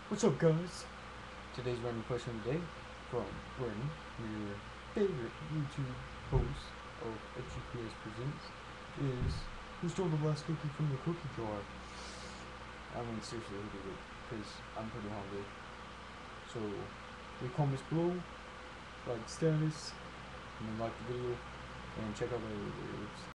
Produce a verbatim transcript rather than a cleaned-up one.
What's up, guys? Today's random question of the day from Brandon, your favorite YouTube host of FGPresents, is who stole the last cookie from the cookie jar? I mean, seriously, who did it? Because I'm pretty hungry. So, leave comments below, like status, and then like the video, and check out my other videos.